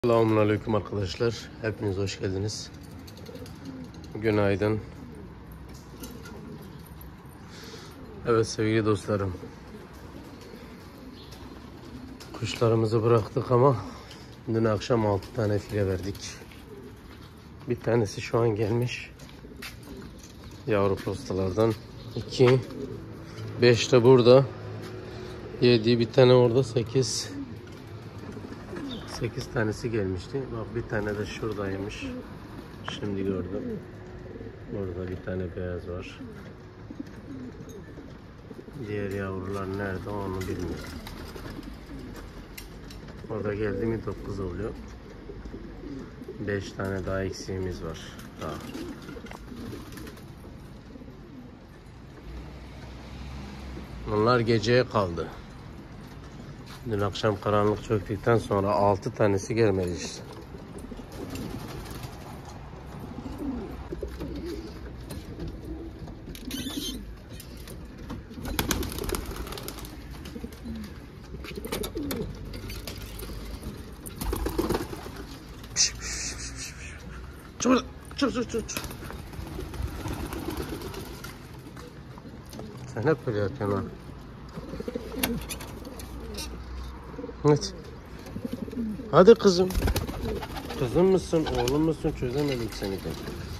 Selamünaleyküm arkadaşlar. Hepiniz hoş geldiniz. Günaydın. Evet sevgili dostlarım. Kuşlarımızı bıraktık ama dün akşam 6 tane file verdik. Bir tanesi şu an gelmiş. Yavru postalardan. 2, 5 de burada. 7, bir tane orada, 8 tanesi gelmişti. Bak bir tane de şuradaymış. Şimdi gördüm. Burada bir tane beyaz var. Diğer yavrular nerede onu bilmiyorum. Orada geldi mi 9 oluyor. 5 tane daha eksiğimiz var. Daha. Bunlar geceye kaldı. Dün akşam karanlık çöktükten sonra 6 tanesi gelmedi işte. Çık. Sen hep böyle yapıyorsun ha. Evet. Hadi kızım. Kızım mısın, oğlum musun çözemedik seni de.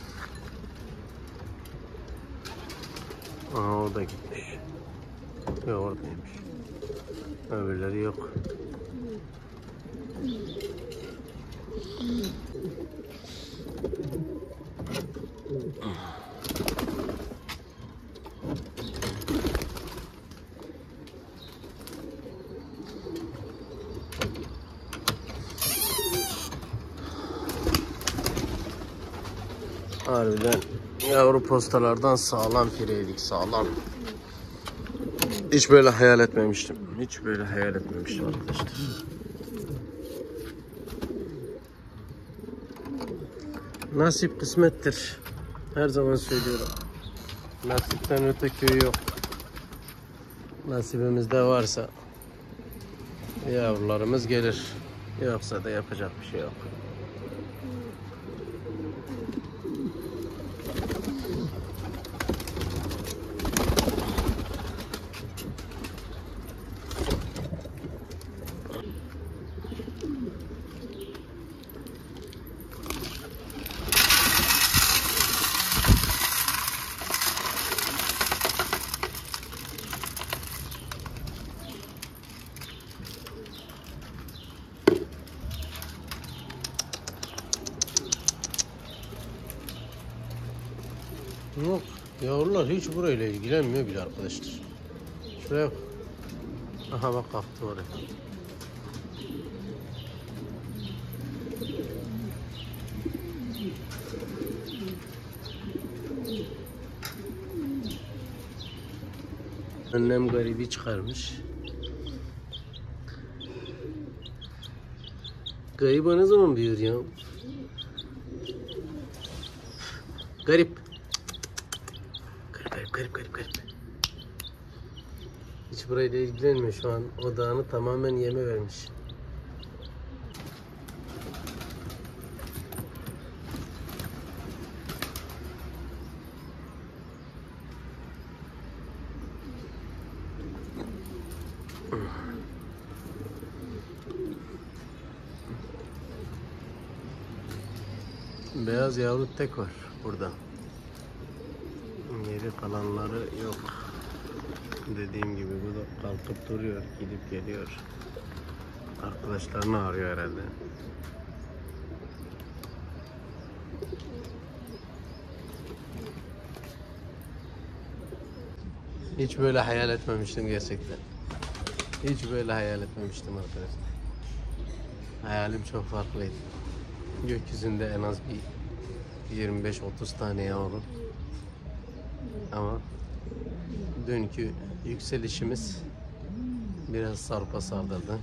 Aa o da gitmiş. Yok oradaymış. Öbürleri yok. Harbiden yavru postalardan sağlam fireydik, sağlam. Hiç böyle hayal etmemiştim. Hiç böyle hayal etmemiştim arkadaşlar. Nasip kısmettir. Her zaman söylüyorum. Nasipten öte köyü yok. Nasibimizde varsa yavrularımız gelir. Yoksa da yapacak bir şey yok. Yok, yavrular hiç burayla ilgilenmiyor bile arkadaşlar. Şuraya bak. Aha bak kalktı oraya. Annem garibi çıkarmış. Gariba ne zaman büyür ya? Garip. Garip. Hiç burayla ilgilenmiyor şu an. Odağını tamamen yeme vermiş. Beyaz yavru tek var burada. Geri kalanları yok. Dediğim gibi bu da kalkıp duruyor, gidip geliyor. Arkadaşlarını arıyor herhalde. Hiç böyle hayal etmemiştim gerçekten. Hiç böyle hayal etmemiştim arkadaşlar. Hayalim çok farklıydı. Gökyüzünde en az bir 25-30 tane yavru. Ama dünkü yükselişimiz biraz sarpa sardırdı.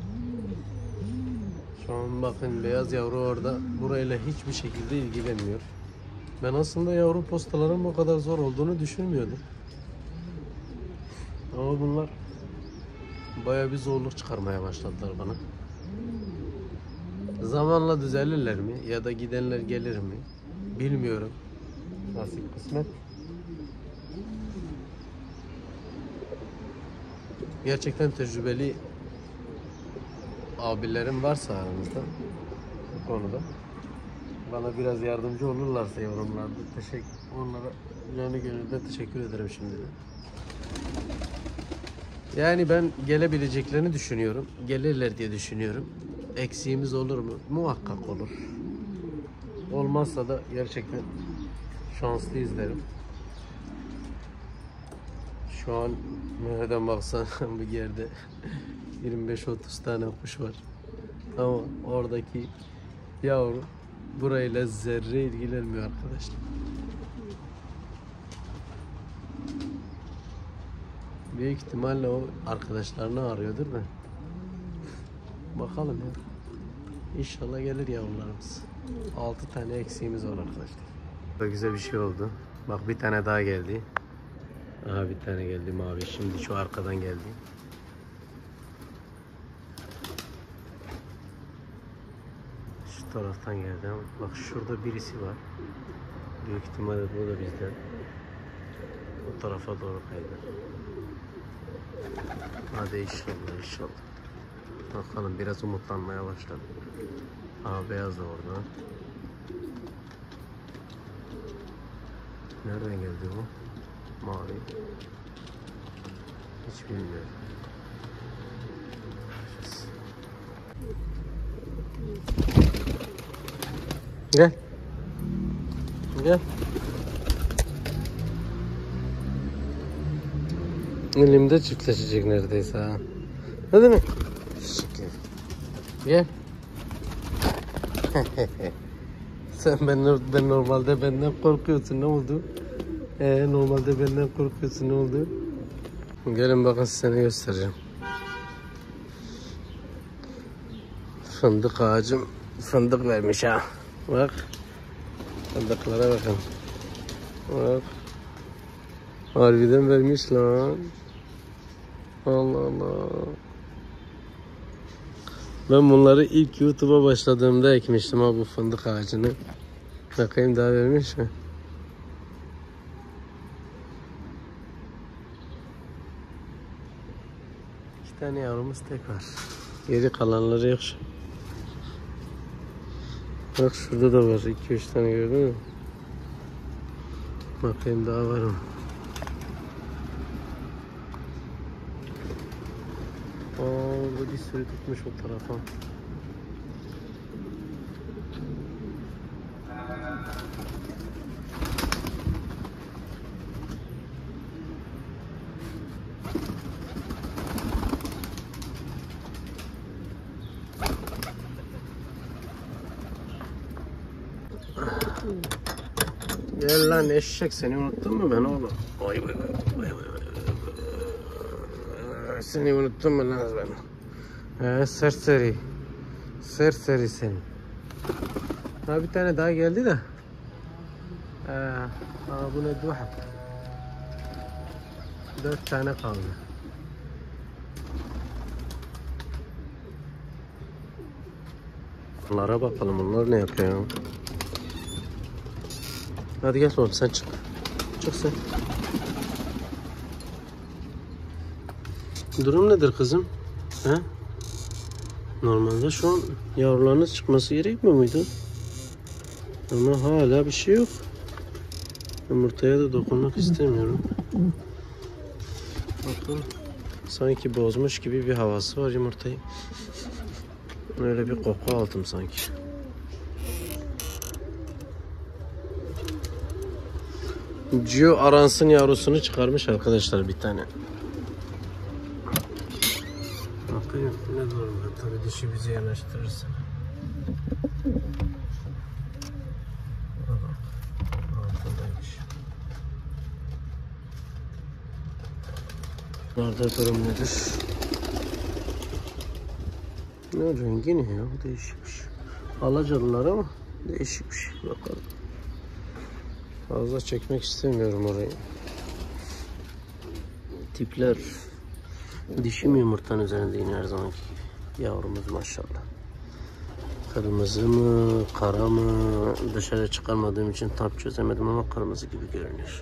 Şu an bakın beyaz yavru orada burayla hiçbir şekilde ilgilenmiyor. Ben aslında yavru postaların bu kadar zor olduğunu düşünmüyordum. Ama bunlar bayağı bir zorluk çıkarmaya başladılar bana. Zamanla düzelirler mi? Ya da gidenler gelir mi? Bilmiyorum. Nasip kısmet. Gerçekten tecrübeli abilerim varsa aranızda bu konuda bana biraz yardımcı olurlarsa yorumlarda onlara canı gönülden teşekkür ederim şimdiden. Yani ben gelebileceklerini düşünüyorum. Gelirler diye düşünüyorum. Eksiğimiz olur mu? Muhakkak olur. Olmazsa da gerçekten şanslıyız derim. Şu an nereden baksan bir yerde 25-30 tane kuş var. Ama oradaki yavru burayla zerre ilgilenmiyor arkadaşlar. Büyük ihtimalle o arkadaşlarını arıyordur da. Bakalım ya. İnşallah gelir yavrularımız. 6 tane eksiğimiz var arkadaşlar. Çok güzel bir şey oldu. Bak bir tane daha geldi. Aha bir tane geldi mavi. Şimdi şu arkadan geldi. Şu taraftan geldi ama bak şurada birisi var. Büyük ihtimalle bu da bizden. O tarafa doğru kaydı. Hadi inşallah inşallah. Bakalım biraz umutlanmaya başladım. Aha beyaz da orada. Nereden geldi bu? Mavi. Hiç bilmiyorum. Gel. Gel. Elimde çiftleşecek neredeyse ha. Hadi mi? Gel. Sen ben normalde benden korkuyorsun, ne oldu? Normalde benden korkuyorsun, ne oldu? Gelin bakın size ne göstereceğim. Fındık ağacım fındık vermiş ha. Bak. Fındıklara bakın. Bak. Harbiden vermiş lan. Allah Allah. Ben bunları ilk YouTube'a başladığımda ekmiştim ha, bu fındık ağacını. Bakayım daha vermiş mi? İki tane yavrumuz tek var. Geri kalanları yok. Bak şurada da var. 2-3 tane gördün mü? Bakayım daha var mı? Bu bir sürü tutmuş o tarafa. Gel lan eşek, seni unuttun mu ben oğlum? Vay vay vay vay. Seni unuttum mu lan ben? Serseri. Serseri seni. Ha bir tane daha geldi de. Bu ne duha? 4 tane kaldı. Bunlara bakalım, bunlar ne yapıyor? Hadi gel oğlum sen çık. Çık sen. Durum nedir kızım? He? Normalde şu an yavrularınız çıkması gerekmiyor muydu? Ama hala bir şey yok. Yumurtaya da dokunmak istemiyorum. Bakın. Sanki bozmuş gibi bir havası var yumurtayı. Öyle bir koku aldım sanki. Gio Arans'ın yavrusunu çıkarmış arkadaşlar bir tane. Bakayım ne durumda, tabii dişi bizi yanaştırırsa. Altındaymış. Bunlarda durum nedir? Ne rengi ne ya, değişikmiş. Alacalılar ama değişikmiş. Bakalım. Fazla çekmek istemiyorum orayı. Tipler. Dişi mi yumurtanın üzerinde yine her zamanki yavrumuz maşallah. Kırmızı mı, kara mı? Dışarı çıkarmadığım için tam çözemedim ama kırmızı gibi görünüyor.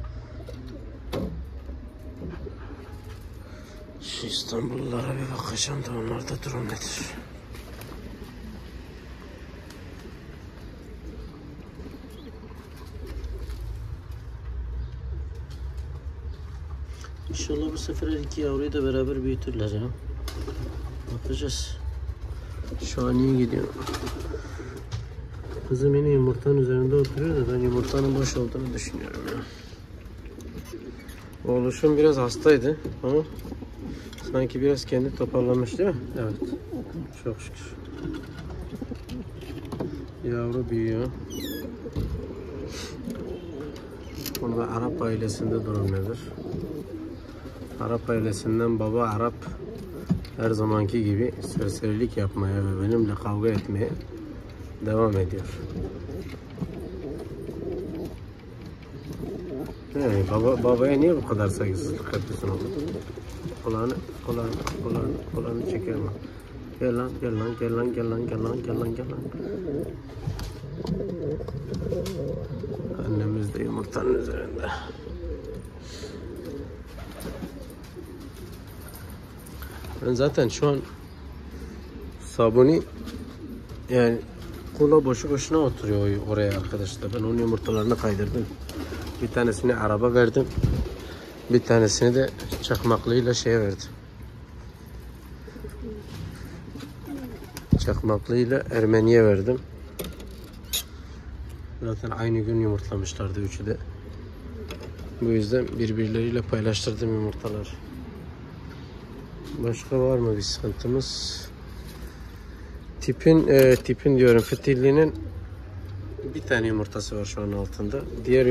Şu İstanbullulara bir bakacağım da onlarda durum nedir? İnşallah bu sefer her iki yavruyu da beraber büyütürler ya. Bakacağız. Şu an iyi gidiyor. Kızım yine yumurtanın üzerinde oturuyor da ben yumurtanın boş olduğunu düşünüyorum ya. Oğluşum biraz hastaydı ama sanki biraz kendi toparlamış değil mi? Evet. Çok şükür. Yavru büyüyor. Burada Arap ailesinde durum nedir? Arap ailesinden baba Arap her zamanki gibi serserilik yapmaya ve benimle kavga etmeye devam ediyor. Yani babaya niye bu kadar saygısızlık yapıyorsun oğlum? Kulağını çekerim. Gel lan. Annemiz de yumurtanın üzerinde. Ben zaten şu an Sabuni yani kula boşu boşuna oturuyor oraya arkadaşlar. Ben onun yumurtalarını kaydırdım. Bir tanesini araba verdim. Bir tanesini de çakmaklıyla şeye verdim. Çakmaklıyla Ermeni'ye verdim. Zaten aynı gün yumurtlamışlardı üçü de. Bu yüzden birbirleriyle paylaştırdım yumurtaları. Başka var mı bir sıkıntımız? Tipin diyorum fitillinin bir tane yumurtası var şu an altında. Diğer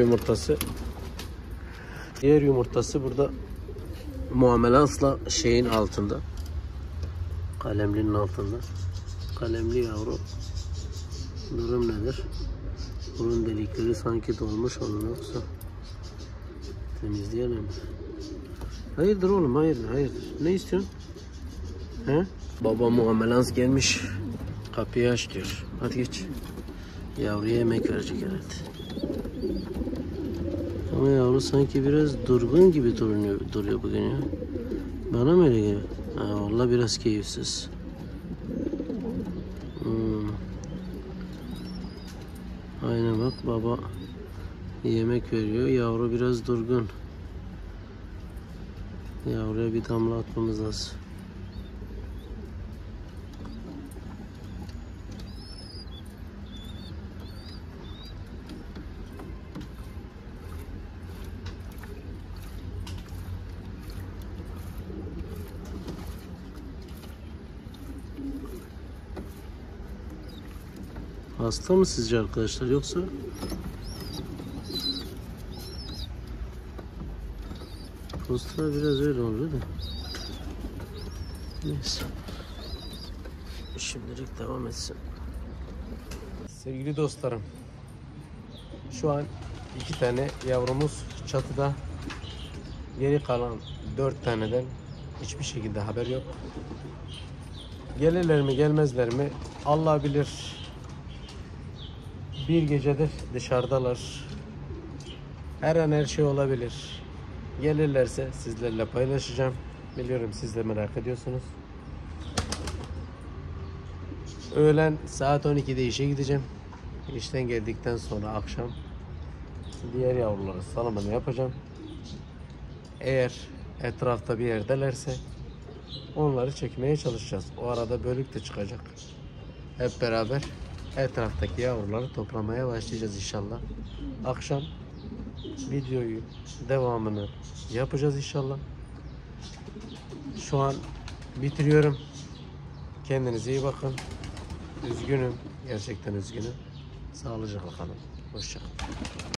yumurtası burada muamelansla şeyin altında. Kalemlinin altında. Kalemli yavru. Durum nedir? Burun delikleri sanki dolmuş onun yoksa temizleyelim. Hayırdır oğlum hayırdır. Ne istiyorsun? He? Baba muamelans gelmiş. Kapıyı aç diyor. Hadi geç. Yavruya yemek verecek herhalde. Ama yavru sanki biraz durgun gibi duruyor bugün ya. Bana mı öyle geliyor? Vallahi biraz keyifsiz. Aynen bak baba yemek veriyor. Yavru biraz durgun. Yavruya bir damla atmamız lazım. Hasta mı sizce arkadaşlar yoksa? Postlar biraz öyle oluyor da. Neyse. Şimdilik devam etsin. Sevgili dostlarım. Şu an 2 tane yavrumuz çatıda. Geri kalan 4 taneden hiçbir şekilde haber yok. Gelirler mi gelmezler mi Allah bilir. Bir gecedir dışarıdalar. Her an her şey olabilir. Gelirlerse sizlerle paylaşacağım. Biliyorum siz de merak ediyorsunuz. Öğlen saat 12'de işe gideceğim. İşten geldikten sonra akşam diğer yavruları salımını yapacağım. Eğer etrafta bir yerdelerse onları çekmeye çalışacağız. O arada bölük de çıkacak. Hep beraber etraftaki yavruları toplamaya başlayacağız inşallah. Akşam videoyu devamını yapacağız inşallah. Şu an bitiriyorum. Kendinize iyi bakın. Üzgünüm. Gerçekten üzgünüm. Sağlıcakla kalın. Hoşça kalın.